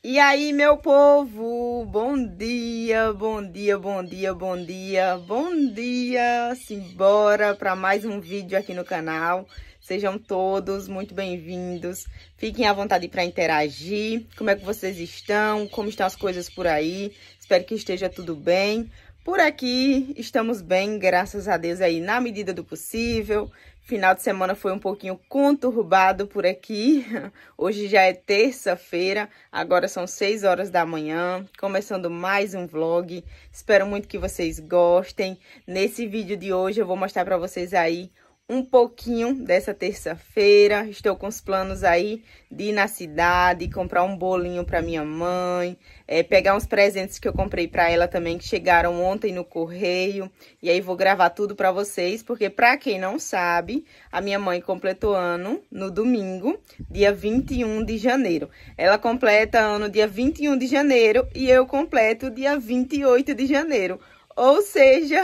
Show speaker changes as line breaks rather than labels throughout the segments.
E aí, meu povo, bom dia, bom dia, bom dia, bom dia, bom dia. Simbora para mais um vídeo aqui no canal. Sejam todos muito bem-vindos. Fiquem à vontade para interagir. Como é que vocês estão? Como estão as coisas por aí? Espero que esteja tudo bem. Por aqui estamos bem, graças a Deus aí na medida do possível. Final de semana foi um pouquinho conturbado por aqui. Hoje já é terça-feira, agora são 6 horas da manhã, começando mais um vlog. Espero muito que vocês gostem. Nesse vídeo de hoje eu vou mostrar para vocês aí um pouquinho dessa terça-feira. Estou com os planos aí de ir na cidade, comprar um bolinho para minha mãe, pegar uns presentes que eu comprei para ela também, que chegaram ontem no correio. E aí vou gravar tudo para vocês, porque para quem não sabe, a minha mãe completou ano no domingo, dia 21 de janeiro. Ela completa ano dia 21 de janeiro e eu completo dia 28 de janeiro. Ou seja,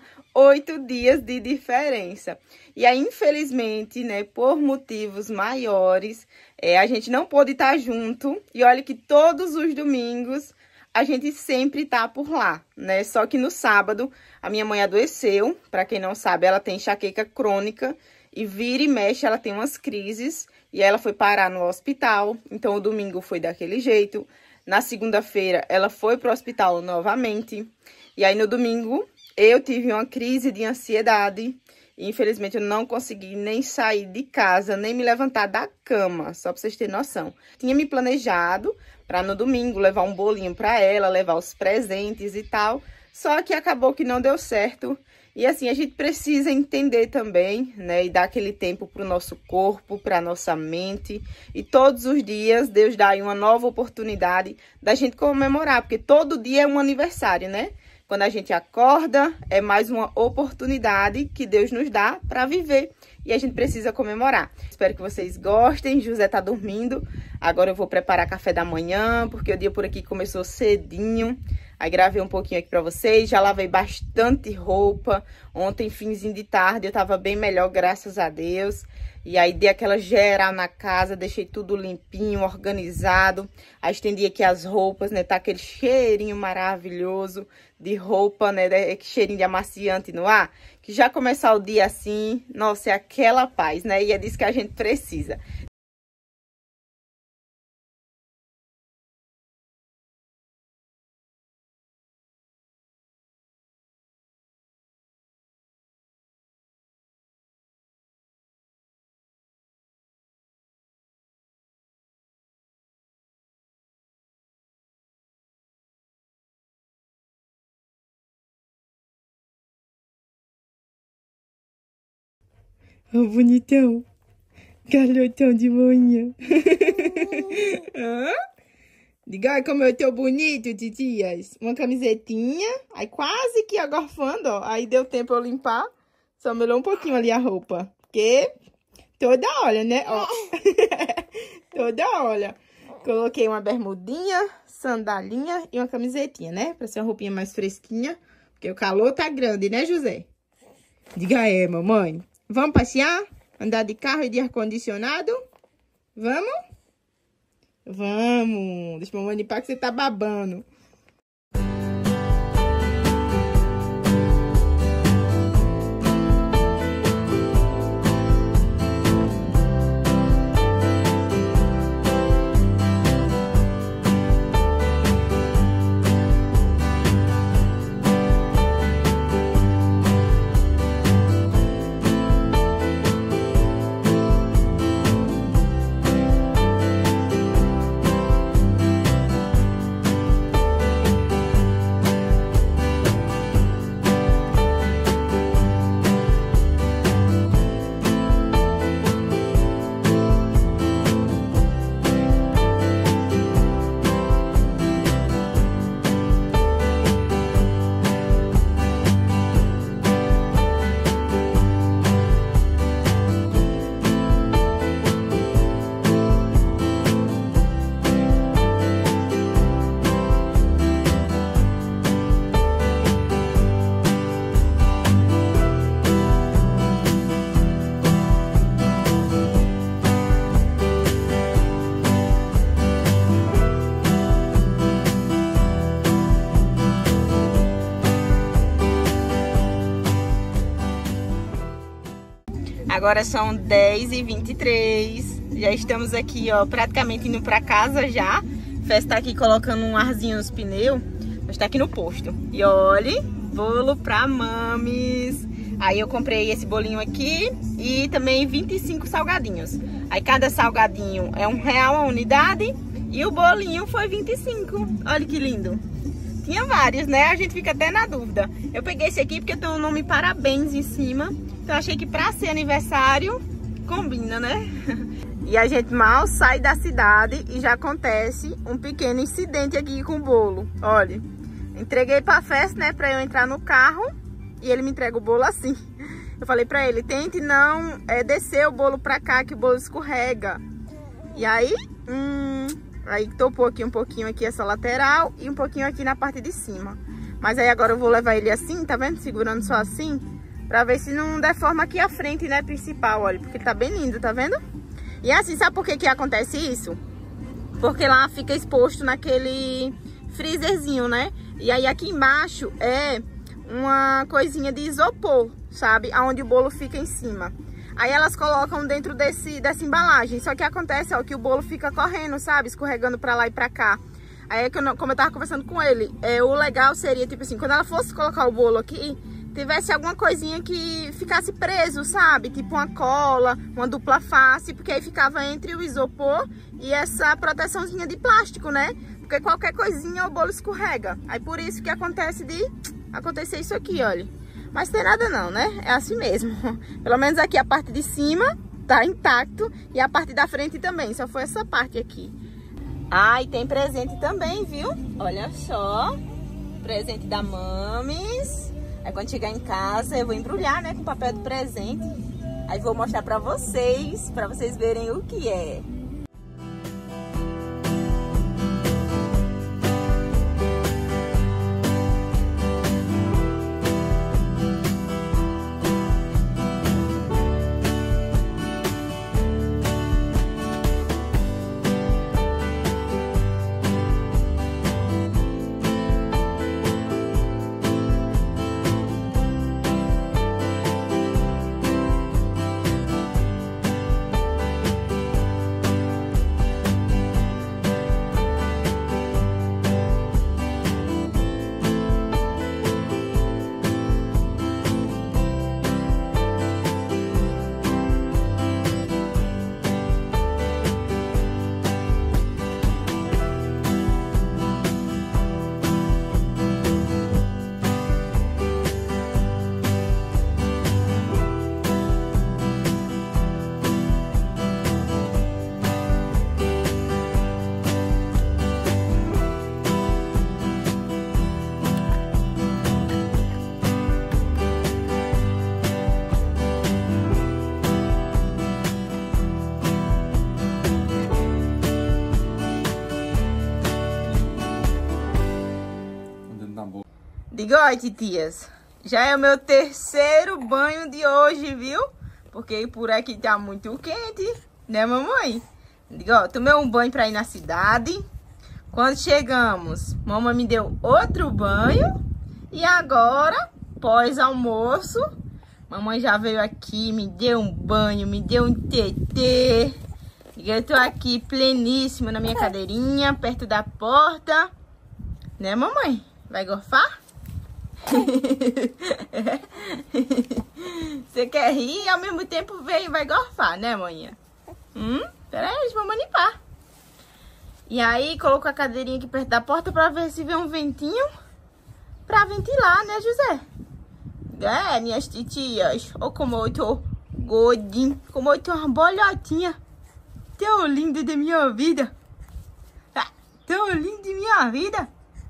8 dias de diferença. E aí, infelizmente, né, por motivos maiores, a gente não pôde estar junto. E olha que todos os domingos a gente sempre tá por lá, né? Só que no sábado a minha mãe adoeceu. Para quem não sabe, ela tem enxaqueca crônica e vira e mexe, ela tem umas crises. E ela foi parar no hospital. Então, o domingo foi daquele jeito. Na segunda-feira, ela foi pro hospital novamente. E aí, no domingo, eu tive uma crise de ansiedade. E, infelizmente, eu não consegui nem sair de casa, nem me levantar da cama, só pra vocês terem noção. Tinha me planejado para no domingo levar um bolinho para ela, levar os presentes e tal. Só que acabou que não deu certo. E assim, a gente precisa entender também, né? E dar aquele tempo pro nosso corpo, pra nossa mente. E todos os dias, Deus dá aí uma nova oportunidade da gente comemorar. Porque todo dia é um aniversário, né? Quando a gente acorda, é mais uma oportunidade que Deus nos dá para viver. E a gente precisa comemorar. Espero que vocês gostem. José tá dormindo. Agora eu vou preparar café da manhã, porque o dia por aqui começou cedinho. Aí gravei um pouquinho aqui para vocês. Já lavei bastante roupa. Ontem, finzinho de tarde, eu tava bem melhor, graças a Deus. E aí dei aquela geral na casa, deixei tudo limpinho, organizado. Aí estendi aqui as roupas, né? Tá aquele cheirinho maravilhoso de roupa, né? Que cheirinho de amaciante no ar. Que já começar o dia assim, nossa, é aquela paz, né? E é disso que a gente precisa. Oh, bonitão. Galhotão de manhã. Diga, ai, como eu tô bonito, titias. Uma camisetinha, aí quase que agorfando, ó. Aí deu tempo eu limpar. Só melhorou um pouquinho ali a roupa. Porque toda hora, né? Ó. Toda hora. Coloquei uma bermudinha, sandalinha e uma camisetinha, né? Pra ser uma roupinha mais fresquinha. Porque o calor tá grande, né, José? Diga aí, mamãe. Vamos passear? Andar de carro e de ar-condicionado? Vamos? Vamos. Deixa eu mamãe limpar que você tá babando. Agora são 10h23. Já estamos aqui, ó, praticamente indo pra casa já. Festa tá aqui colocando um arzinho nos pneus. Mas tá aqui no posto. E olha, bolo pra mames. Aí eu comprei esse bolinho aqui e também 25 salgadinhos. Aí cada salgadinho é R$1 a unidade e o bolinho foi 25. Olha que lindo. Tinha vários, né? A gente fica até na dúvida. Eu peguei esse aqui porque tem o nome Parabéns em cima. Então achei que pra ser aniversário, combina, né? E a gente mal sai da cidade e já acontece um pequeno incidente aqui com o bolo. Olha, entreguei pra festa, né? Pra eu entrar no carro e ele me entrega o bolo assim. Eu falei pra ele, tente não descer o bolo pra cá que o bolo escorrega. E aí, aí topou aqui um pouquinho aqui essa lateral e um pouquinho aqui na parte de cima. Mas aí agora eu vou levar ele assim, tá vendo? Segurando só assim, pra ver se não deforma aqui a frente, né, principal, olha. Porque tá bem lindo, tá vendo? E assim, sabe por que que acontece isso? Porque lá fica exposto naquele freezerzinho, né? E aí aqui embaixo é uma coisinha de isopor, sabe? Aonde o bolo fica em cima. Aí elas colocam dentro dessa embalagem. Só que acontece, ó, que o bolo fica correndo, sabe? Escorregando pra lá e pra cá. Aí, como eu tava conversando com ele, o legal seria, tipo assim, quando ela fosse colocar o bolo aqui, tivesse alguma coisinha que ficasse preso, sabe? Tipo uma cola, uma dupla face, porque aí ficava entre o isopor e essa proteçãozinha de plástico, né? Porque qualquer coisinha o bolo escorrega. Aí por isso que acontece de acontecer isso aqui, olha. Mas tem nada não, né? É assim mesmo. Pelo menos aqui a parte de cima tá intacto e a parte da frente também. Só foi essa parte aqui. Ah, e tem presente também, viu? Olha só. Presente da Mames. Aí quando chegar em casa eu vou embrulhar, né, com papel de presente. Aí vou mostrar pra vocês verem o que é. Diga, oi, titias. Já é o meu terceiro banho de hoje, viu? Porque por aqui tá muito quente, né, mamãe? Diga, ó, tomei um banho pra ir na cidade. Quando chegamos, mamãe me deu outro banho. E agora, pós-almoço, mamãe já veio aqui, me deu um banho, me deu um tetê. Eu tô aqui pleníssima na minha cadeirinha, perto da porta. Né, mamãe? Vai gorfar? Você quer rir e ao mesmo tempo vai gorfar, né, manhã? Peraí, vamos limpar. E aí, colocou a cadeirinha aqui perto da porta pra ver se vê um ventinho pra ventilar, né, José? É, minhas titias. Olha como eu tô gordinho, como eu tô uma bolhotinha. Tão lindo de minha vida. Tão lindo de minha vida.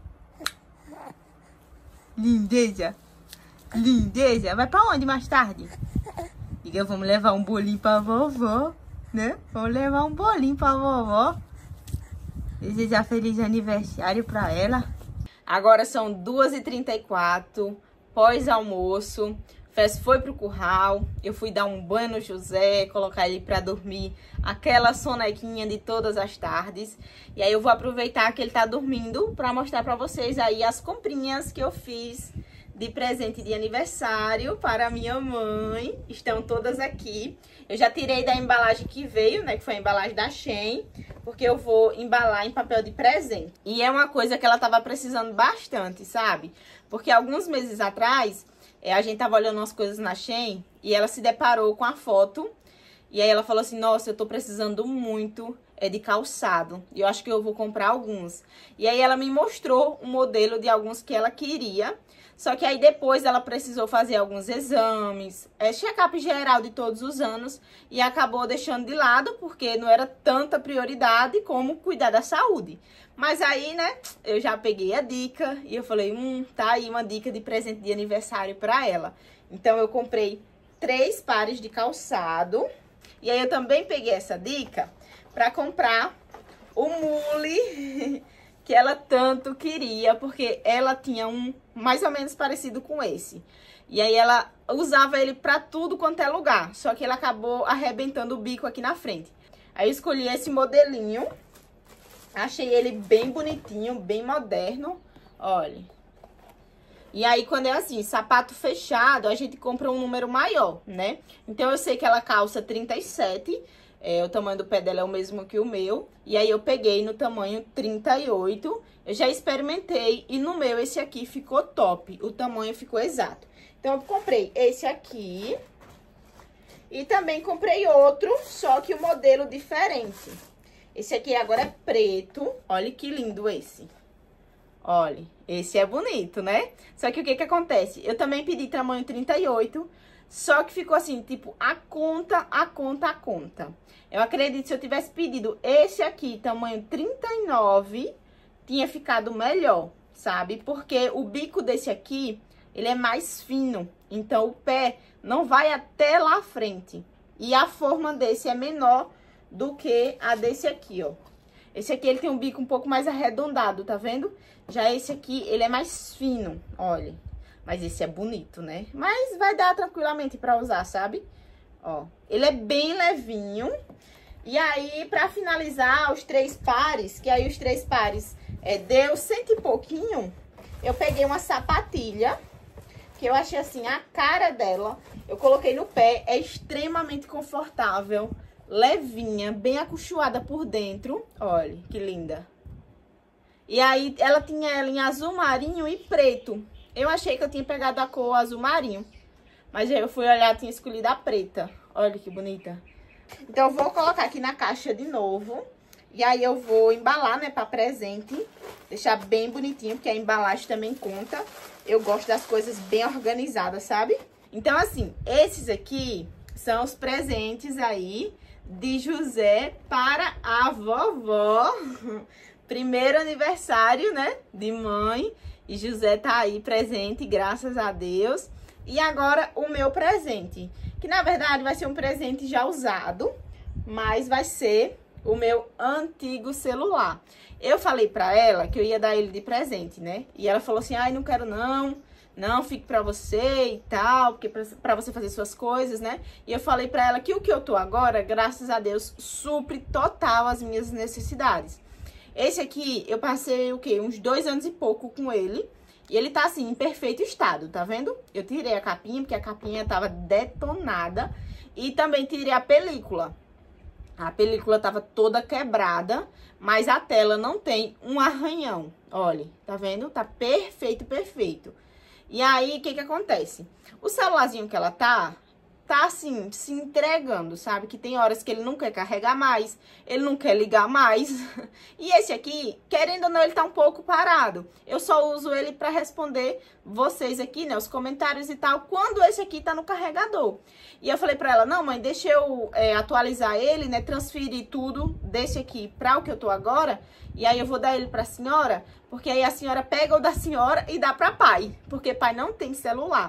Lindeza. Lindeza. Vai pra onde mais tarde? Diga, vamos levar um bolinho pra vovó, né? Vamos levar um bolinho pra vovó. Desejar feliz aniversário pra ela. Agora são 2h34, pós-almoço. Festa foi pro curral. Eu fui dar um banho no José, colocar ele pra dormir. Aquela sonequinha de todas as tardes. E aí eu vou aproveitar que ele tá dormindo pra mostrar pra vocês aí as comprinhas que eu fiz de presente de aniversário para minha mãe. Estão todas aqui. Eu já tirei da embalagem que veio, né? Que foi a embalagem da Shein, porque eu vou embalar em papel de presente. E é uma coisa que ela tava precisando bastante, sabe? Porque alguns meses atrás, a gente tava olhando umas coisas na Shein e ela se deparou com a foto. E aí ela falou assim, nossa, eu tô precisando muito de calçado. E eu acho que eu vou comprar alguns. E aí ela me mostrou um modelo de alguns que ela queria. Só que aí depois ela precisou fazer alguns exames, check-up geral de todos os anos. E acabou deixando de lado, porque não era tanta prioridade como cuidar da saúde. Mas aí, né, eu já peguei a dica e eu falei, tá aí uma dica de presente de aniversário pra ela. Então eu comprei 3 pares de calçado. E aí eu também peguei essa dica pra comprar o mule que ela tanto queria, porque ela tinha um mais ou menos parecido com esse. E aí ela usava ele pra tudo quanto é lugar, só que ele acabou arrebentando o bico aqui na frente. Aí eu escolhi esse modelinho, achei ele bem bonitinho, bem moderno, olha. E aí quando é assim, sapato fechado, a gente compra um número maior, né? Então eu sei que ela calça 37, o tamanho do pé dela é o mesmo que o meu. E aí eu peguei no tamanho 38. Eu já experimentei e no meu esse aqui ficou top. O tamanho ficou exato. Então eu comprei esse aqui. E também comprei outro, só que o modelo diferente. Esse aqui agora é preto. Olha que lindo esse. Olha, esse é bonito, né? Só que o que que acontece? Eu também pedi tamanho 38. Só que ficou assim, tipo, a conta. Eu acredito que se eu tivesse pedido esse aqui, tamanho 39, tinha ficado melhor, sabe? Porque o bico desse aqui, ele é mais fino. Então, o pé não vai até lá à frente. E a forma desse é menor do que a desse aqui, ó. Esse aqui, ele tem um bico um pouco mais arredondado, tá vendo? Já esse aqui, ele é mais fino, olha. Mas esse é bonito, né? Mas vai dar tranquilamente pra usar, sabe? Ó, ele é bem levinho. E aí, pra finalizar os 3 pares, que aí os 3 pares deu 100 e pouquinho, eu peguei uma sapatilha, que eu achei assim, a cara dela. Eu coloquei no pé, é extremamente confortável, levinha, bem acolchoada por dentro. Olha, que linda. E aí, ela tinha ela em azul marinho e preto. Eu achei que eu tinha pegado a cor azul marinho, mas aí eu fui olhar, tinha escolhido a preta. Olha que bonita. Então, eu vou colocar aqui na caixa de novo. E aí, eu vou embalar, né, pra presente. Deixar bem bonitinho, porque a embalagem também conta. Eu gosto das coisas bem organizadas, sabe? Então, assim, esses aqui são os presentes aí de José para a vovó. Primeiro aniversário, né, de mãe. E José tá aí presente, graças a Deus. E agora o meu presente, que na verdade vai ser um presente já usado, mas vai ser o meu antigo celular. Eu falei pra ela que eu ia dar ele de presente, né? E ela falou assim, ai, não quero não, fique pra você e tal, porque pra você fazer suas coisas, né? E eu falei pra ela que o que eu tô agora, graças a Deus, supre total as minhas necessidades. Esse aqui, eu passei, o quê? Uns 2 anos e pouco com ele. E ele tá, assim, em perfeito estado, tá vendo? Eu tirei a capinha, porque a capinha tava detonada. E também tirei a película. A película tava toda quebrada, mas a tela não tem um arranhão. Olha, tá vendo? Tá perfeito, perfeito. E aí, o que que acontece? O celularzinho que ela tá assim, se entregando, sabe? Que tem horas que ele não quer carregar mais, ele não quer ligar mais. E esse aqui, querendo ou não, ele tá um pouco parado. Eu só uso ele pra responder vocês aqui, né? Os comentários e tal, quando esse aqui tá no carregador. E eu falei pra ela, não, mãe, deixa eu atualizar ele, né? Transferir tudo desse aqui pra o que eu tô agora. E aí eu vou dar ele pra senhora, porque aí a senhora pega o da senhora e dá pra pai. Porque pai não tem celular.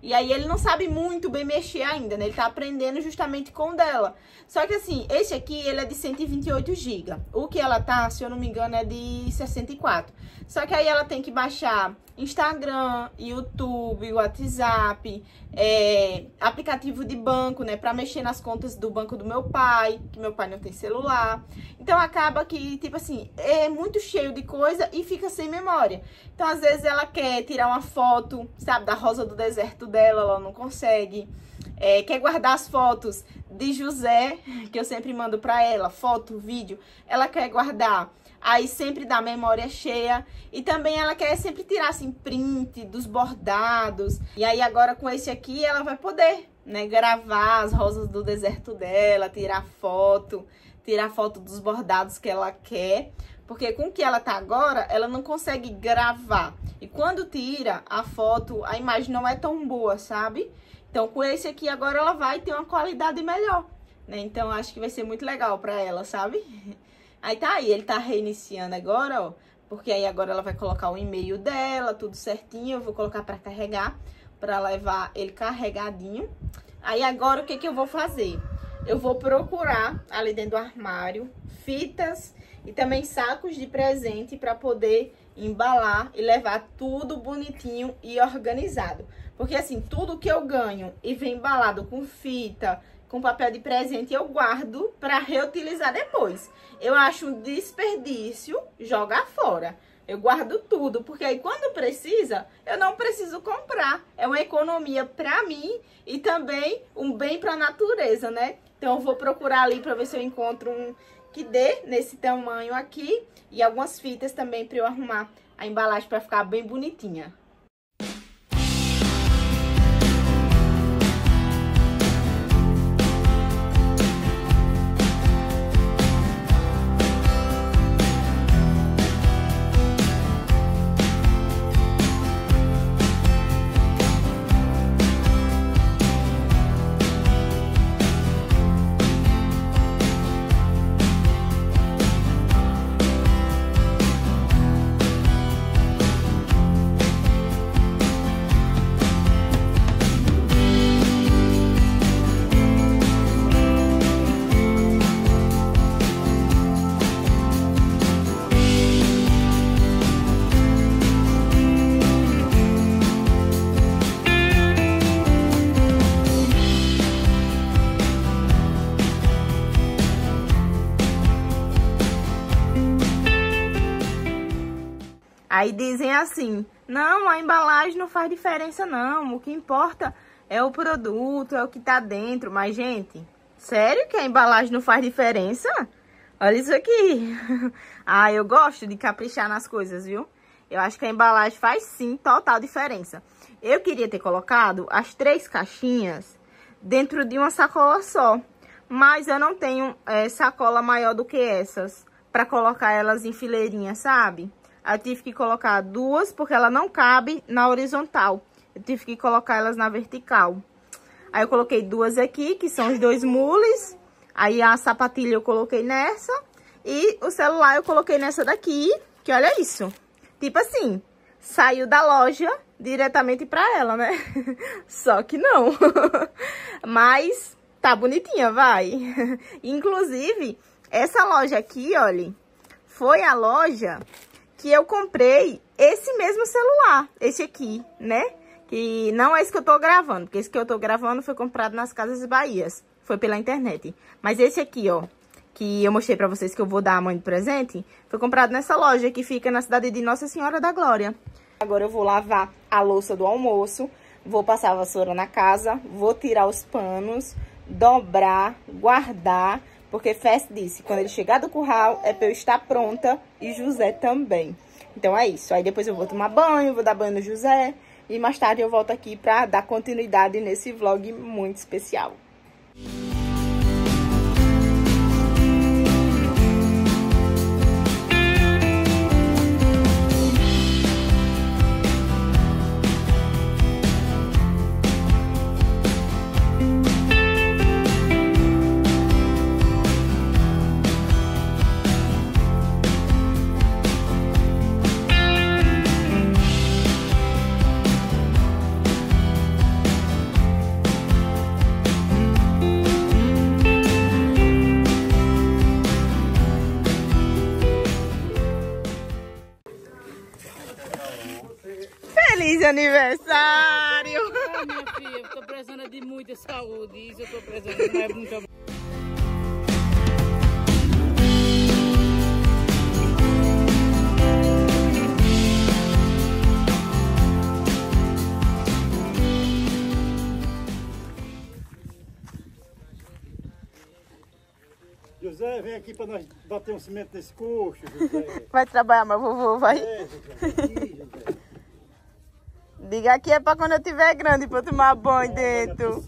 E aí ele não sabe muito bem mexer ainda, né? Ele tá aprendendo justamente com o dela. Só que assim, esse aqui, ele é de 128 GB. O que ela tá, se eu não me engano, é de 64. Só que aí ela tem que baixar Instagram, YouTube, WhatsApp, aplicativo de banco, né? Pra mexer nas contas do banco do meu pai, que meu pai não tem celular. Então acaba que, tipo assim, é muito cheio de coisa e fica sem memória. Então às vezes ela quer tirar uma foto, sabe, da rosa do deserto dela, ela não consegue. Quer guardar as fotos de José, que eu sempre mando pra ela, foto, vídeo, ela quer guardar. Aí sempre dá memória cheia. E também ela quer sempre tirar, assim, print dos bordados. E aí agora com esse aqui ela vai poder, né, gravar as rosas do deserto dela, tirar foto dos bordados que ela quer. Porque com o que ela tá agora, ela não consegue gravar. E quando tira a foto, a imagem não é tão boa, sabe? Então com esse aqui agora ela vai ter uma qualidade melhor, né? Então acho que vai ser muito legal pra ela, sabe? Aí tá aí, ele tá reiniciando agora, ó. Porque aí agora ela vai colocar o e-mail dela, tudo certinho. Eu vou colocar pra carregar, pra levar ele carregadinho. Aí agora o que que eu vou fazer? Eu vou procurar ali dentro do armário fitas e também sacos de presente pra poder embalar e levar tudo bonitinho e organizado. Porque assim, tudo que eu ganho e vem embalado com fita, com papel de presente, eu guardo para reutilizar depois. Eu acho um desperdício jogar fora. Eu guardo tudo, porque aí quando precisa, eu não preciso comprar. É uma economia para mim e também um bem para a natureza, né? Então eu vou procurar ali para ver se eu encontro um que dê nesse tamanho aqui e algumas fitas também para eu arrumar a embalagem para ficar bem bonitinha. Aí dizem assim, não, a embalagem não faz diferença não, o que importa é o produto, é o que tá dentro. Mas, gente, sério que a embalagem não faz diferença? Olha isso aqui. Ah, eu gosto de caprichar nas coisas, viu? Eu acho que a embalagem faz sim total diferença. Eu queria ter colocado as 3 caixinhas dentro de uma sacola só, mas eu não tenho sacola maior do que essas para colocar elas em fileirinha, sabe? Eu tive que colocar 2, porque ela não cabe na horizontal. Eu tive que colocar elas na vertical. Aí eu coloquei 2 aqui, que são os 2 mules. Aí a sapatilha eu coloquei nessa. E o celular eu coloquei nessa daqui, que olha isso. Tipo assim, saiu da loja diretamente pra ela, né? Só que não. Mas tá bonitinha, vai. Inclusive, essa loja aqui, olha, foi a loja que eu comprei esse mesmo celular, esse aqui, né? Que não é esse que eu tô gravando, porque esse que eu tô gravando foi comprado nas Casas Bahias, foi pela internet. Mas esse aqui, ó, que eu mostrei pra vocês que eu vou dar a mãe de presente, foi comprado nessa loja que fica na cidade de Nossa Senhora da Glória. Agora eu vou lavar a louça do almoço, vou passar a vassoura na casa, vou tirar os panos, dobrar, guardar. Porque Fess disse, quando ele chegar do curral, é pra eu estar pronta e José também. Então é isso. Aí depois eu vou tomar banho, vou dar banho no José. E mais tarde eu volto aqui pra dar continuidade nesse vlog muito especial. Feliz aniversário!
Ai, minha filha, eu tô precisando de muita saúde. Isso eu tô precisando, mas muito obrigada.
José, vem aqui para nós bater um cimento nesse coxo, José.
Vai trabalhar, meu vovô, vai?
É, José, aqui, José.
Diga aqui é pra quando eu tiver grande, pra eu tomar banho dentro.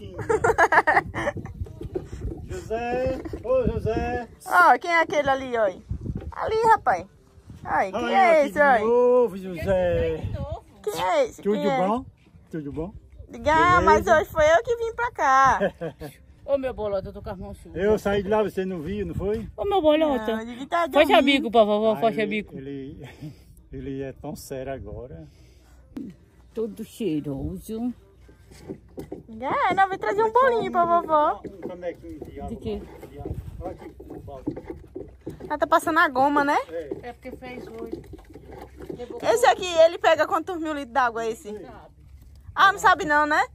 José, ô José.
Ó, quem é aquele ali, ó? Ali, rapaz. Ai, quem
Olha
é
aqui
esse,
de
ó?
novo, José.
Quem é esse?
Tudo
Quem é?
bom? Tudo bom?
Diga, mas
Beleza?
hoje foi eu que vim pra cá.
Ô, meu bolota, eu tô com as mãos sujas.
Eu saí de lá, você não viu, não foi?
Ô, meu bolota.
Não, devia tá
Fecha
dormindo.
bico pra vovó,
Ah,
fecha bico.
ele é tão sério agora.
Todo cheiroso.
É, não, vem trazer um bolinho pra vovó.
Um canequinho de água.
De quê?
De água. Olha aqui, no balde.
Ela tá passando a goma, né?
É porque fez hoje.
Esse aqui, ele pega quantos mil litros d'água, esse? Ah, não sabe não, né?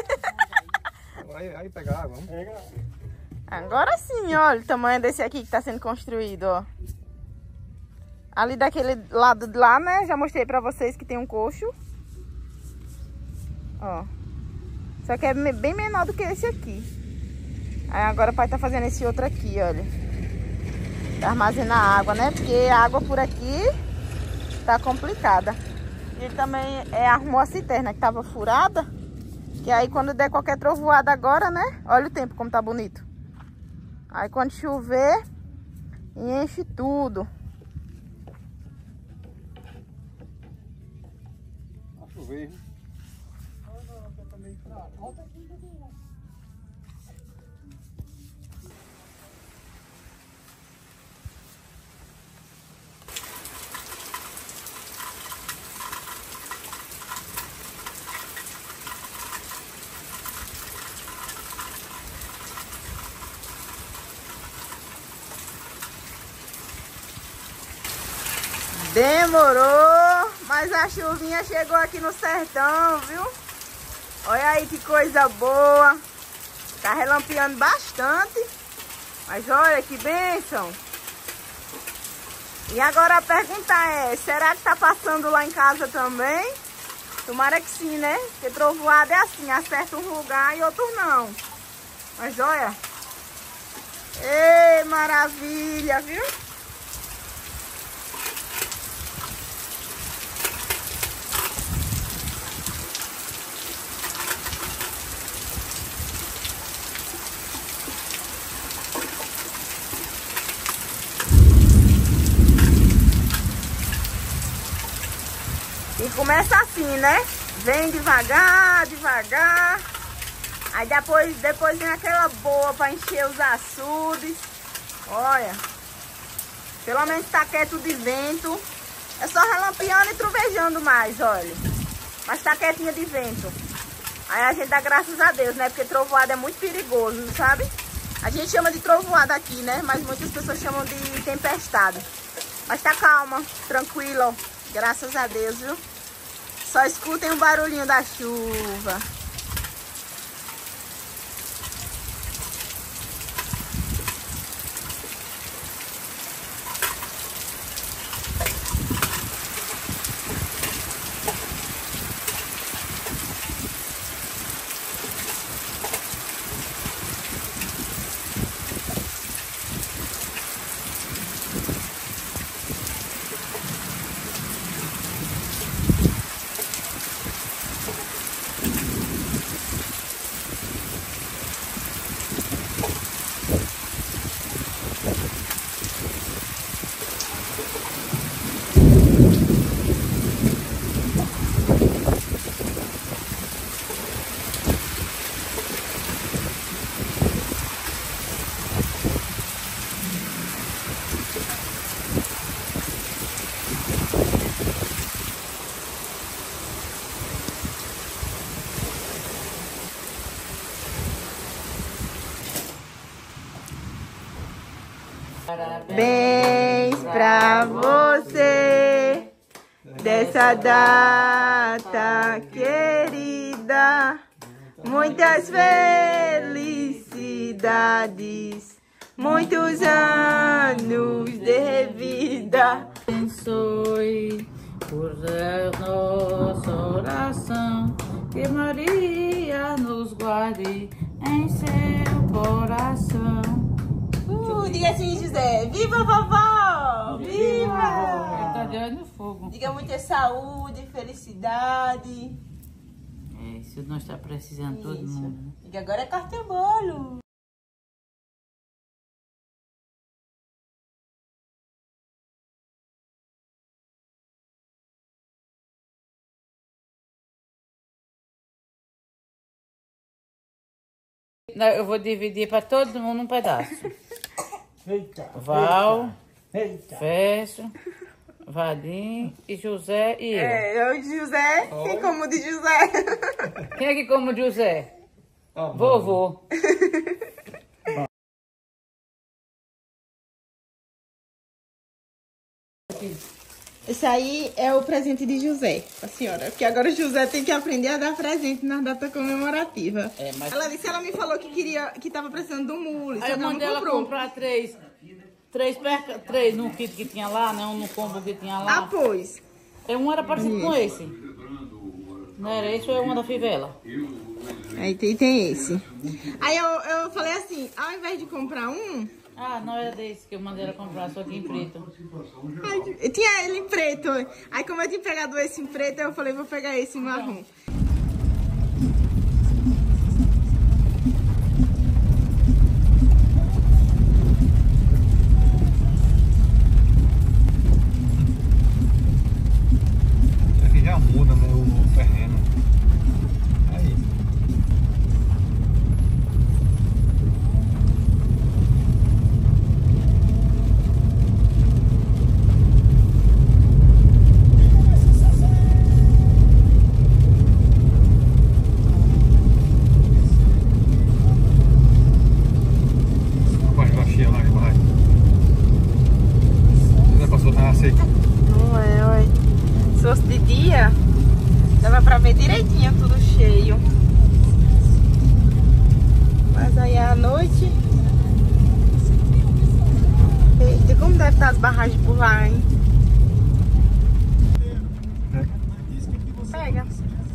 Aí pegar água, vamos.
Pega.
Agora sim, olha o tamanho desse aqui que tá sendo construído, ó. Ali daquele lado de lá, né? Já mostrei pra vocês que tem um coxo. Ó. Só que é bem menor do que esse aqui. Aí agora o pai tá fazendo esse outro aqui, olha. Pra armazenar água, né? Porque a água por aqui tá complicada. Ele também arrumou a cisterna que tava furada. Que aí quando der qualquer trovoada agora, né? Olha o tempo como tá bonito. Aí quando chover, enche tudo.
Vai chover.
Demorou, mas a chuvinha chegou aqui no sertão, viu? Olha aí que coisa boa. Tá relampeando bastante. Mas olha que bênção. E agora a pergunta é, será que tá passando lá em casa também? Tomara que sim, né? Porque trovoada é assim, acerta um lugar e outro não. Mas olha. Ei, maravilha, viu? E começa assim, né? Vem devagar, devagar. Aí depois vem aquela boa para encher os açudes. Olha. Pelo menos tá quieto de vento. É só relampeando e trovejando mais, olha. Mas tá quietinha de vento. Aí a gente dá graças a Deus, né? Porque trovoada é muito perigoso, sabe? A gente chama de trovoada aqui, né? Mas muitas pessoas chamam de tempestade. Mas tá calma, tranquila, ó. Graças a Deus, viu? Só escutem o barulhinho da chuva. Parabéns pra você, dessa data querida, muitas felicidades, muitos anos de vida.
Abençoe por nossa oração, que Maria nos guarde em seu coração.
Diga assim, José, viva vovó! Viva!
Tá de olho no fogo.
Diga muita saúde, felicidade.
É, isso nós está precisando todo
Isso.
mundo.
Diga agora é corta o bolo.
Não, eu vou dividir para todo mundo um pedaço.
Eita.
Val,
Eita.
Fecho, Vadim e José e eu.
É, eu de José, quem como de José?
Quem é que come o José? Vovô.
Esse aí é o presente de José, a senhora. Porque agora o José tem que aprender a dar presente na data comemorativa.
É, mas...
Ela me falou que queria, que tava precisando do mule.
Aí eu mandei ela comprar três no kit que tinha lá, não no combo que tinha lá.
Ah, pois.
Um era parecido com esse. Não era esse ou é uma da fivela?
Aí tem esse. Aí eu falei assim, ao invés de comprar um...
Ah, não era desse que eu mandei ela comprar, só que em preto.
Eu tinha ele em preto. Aí como eu tinha pegado esse em preto, eu falei, vou pegar esse em marrom.
Aqui já muda, né, o terreno. Aí.
Não é, olha. Se fosse de dia, dava pra ver direitinho tudo cheio. Mas aí à noite... Eita, como deve estar as barragens por lá, hein? Pega.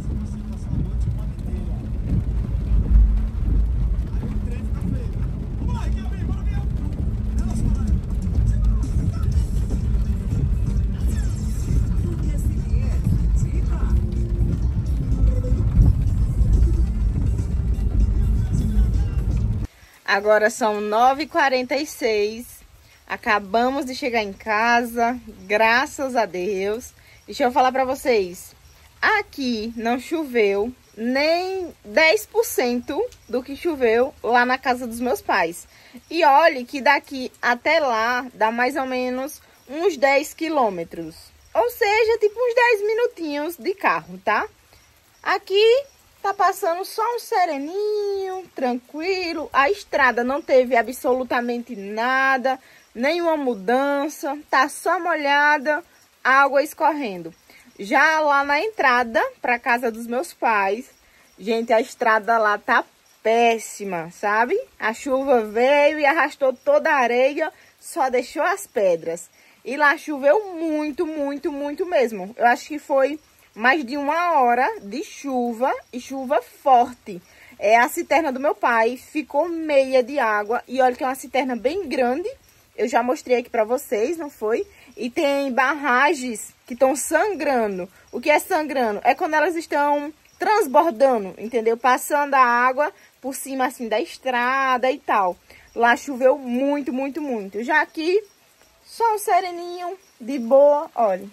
Agora são 9h46, acabamos de chegar em casa, graças a Deus. Deixa eu falar pra vocês, aqui não choveu nem 10% do que choveu lá na casa dos meus pais. E olhe que daqui até lá dá mais ou menos uns 10 quilômetros, ou seja, tipo uns 10 minutinhos de carro, tá? Aqui... tá passando só um sereninho, tranquilo. A estrada não teve absolutamente nada, nenhuma mudança. Tá só molhada, água escorrendo. Já lá na entrada para casa dos meus pais, gente, a estrada lá tá péssima, sabe? A chuva veio e arrastou toda a areia, só deixou as pedras. E lá choveu muito, muito, muito mesmo. Eu acho que foi... mais de 1 hora de chuva e chuva forte. A cisterna do meu pai ficou meia de água. E olha que é uma cisterna bem grande. Eu já mostrei aqui pra vocês, não foi? E tem barragens que estão sangrando. O que é sangrando? É quando elas estão transbordando, entendeu? Passando a água por cima assim da estrada e tal. Lá choveu muito, muito, muito. Já aqui, só um sereninho de boa, olha.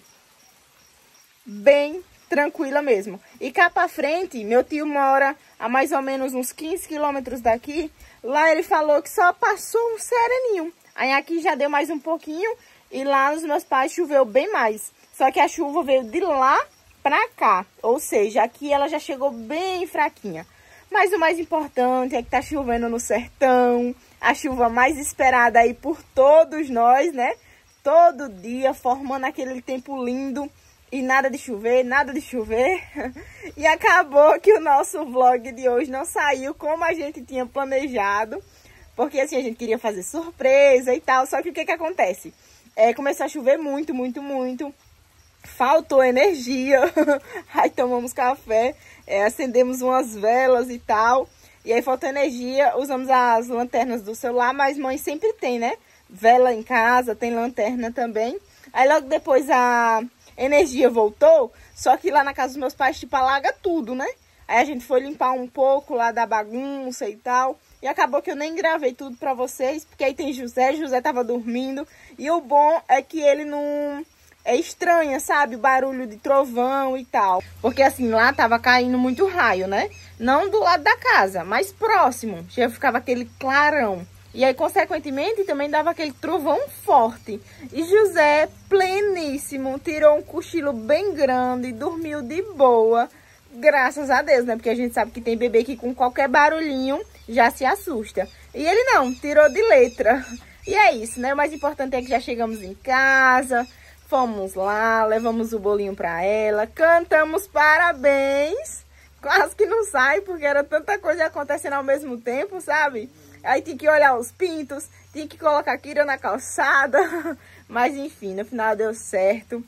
Bem tranquila mesmo. E cá pra frente, meu tio mora a mais ou menos uns 15 quilômetros daqui. Lá ele falou que só passou um sereninho. Aí aqui já deu mais um pouquinho e lá nos meus pais choveu bem mais. Só que a chuva veio de lá pra cá. Ou seja, aqui ela já chegou bem fraquinha. Mas o mais importante é que tá chovendo no sertão. A chuva mais esperada aí por todos nós, né? Todo dia formando aquele tempo lindo. e nada de chover, nada de chover. E acabou que o nosso vlog de hoje não saiu como a gente tinha planejado. Porque assim, a gente queria fazer surpresa e tal. Só que o que acontece? Começou a chover muito, muito, muito. Faltou energia. Aí tomamos café, acendemos umas velas e tal. E aí faltou energia, usamos as lanternas do celular. Mas mãe sempre tem, né? Vela em casa, tem lanterna também. Aí logo depois a energia voltou. Só que lá na casa dos meus pais, tipo, alaga tudo, né? Aí a gente foi limpar um pouco lá da bagunça e tal. E acabou que eu nem gravei tudo pra vocês. Porque aí tem José tava dormindo. E o bom é que ele não... estranha, sabe? O barulho de trovão e tal. Porque assim, lá tava caindo muito raio, né? Não do lado da casa, mas próximo. Já ficava aquele clarão. E aí, consequentemente, também dava aquele trovão forte. E José, pleníssimo, tirou um cochilo bem grande, dormiu de boa. Graças a Deus, né? Porque a gente sabe que tem bebê que com qualquer barulhinho já se assusta. E ele não, tirou de letra. E é isso, né? O mais importante é que já chegamos em casa. Fomos lá, levamos o bolinho pra ela, cantamos parabéns. Quase que não sai, porque era tanta coisa acontecendo ao mesmo tempo, sabe? Aí tinha que olhar os pintos, tinha que colocar a Kira na calçada. Mas enfim, no final deu certo.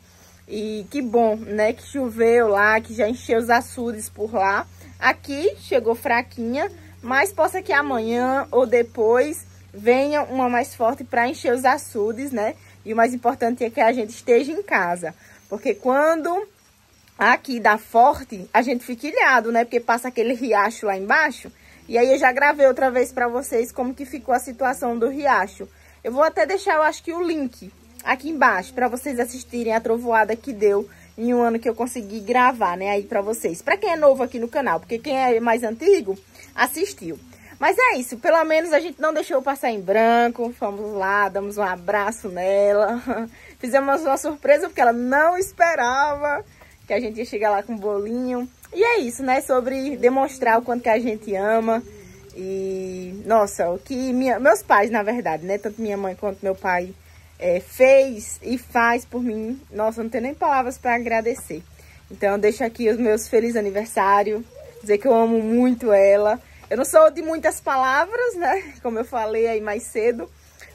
E que bom, né? Que choveu lá, que já encheu os açudes por lá. Aqui chegou fraquinha, mas possa que amanhã ou depois venha uma mais forte para encher os açudes, né? E o mais importante é que a gente esteja em casa. Porque quando aqui dá forte, a gente fica ilhado, né? Porque passa aquele riacho lá embaixo. E aí eu já gravei outra vez pra vocês como que ficou a situação do riacho. Eu vou até deixar, eu acho que o link aqui embaixo pra vocês assistirem a trovoada que deu em um ano que eu consegui gravar, né? Aí pra vocês. Pra quem é novo aqui no canal, porque quem é mais antigo, assistiu. Mas é isso, pelo menos a gente não deixou passar em branco. Fomos lá, damos um abraço nela. Fizemos uma surpresa porque ela não esperava que a gente ia chegar lá com um bolinho. E é isso, né? Sobre demonstrar o quanto que a gente ama. E, nossa, o que meus pais, na verdade, né? Tanto minha mãe quanto meu pai fez e faz por mim. Nossa, eu não tenho nem palavras para agradecer. Então, eu deixo aqui os meus felizes aniversário. Dizer que eu amo muito ela. Eu não sou de muitas palavras, né? Como eu falei aí mais cedo.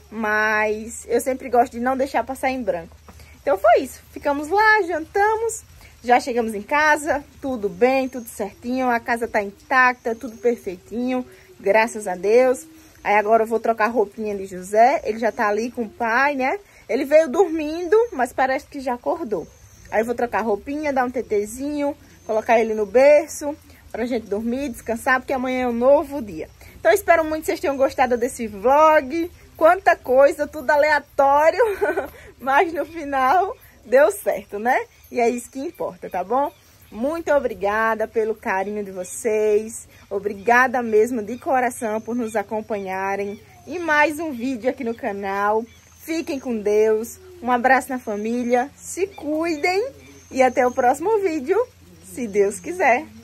Mas eu sempre gosto de não deixar passar em branco. Então foi isso. Ficamos lá, jantamos. Já chegamos em casa. Tudo bem, tudo certinho. A casa tá intacta, tudo perfeitinho. Graças a Deus. Aí agora eu vou trocar a roupinha de José. Ele já tá ali com o pai, né? Ele veio dormindo, mas parece que já acordou. Aí eu vou trocar a roupinha, dar um tetezinho, colocar ele no berço. Pra gente dormir, descansar, porque amanhã é um novo dia. Então, eu espero muito que vocês tenham gostado desse vlog. Quanta coisa, tudo aleatório. Mas no final, deu certo, né? E é isso que importa, tá bom? Muito obrigada pelo carinho de vocês. Obrigada mesmo, de coração, por nos acompanharem. E mais um vídeo aqui no canal. Fiquem com Deus. Um abraço na família. Se cuidem. E até o próximo vídeo, se Deus quiser.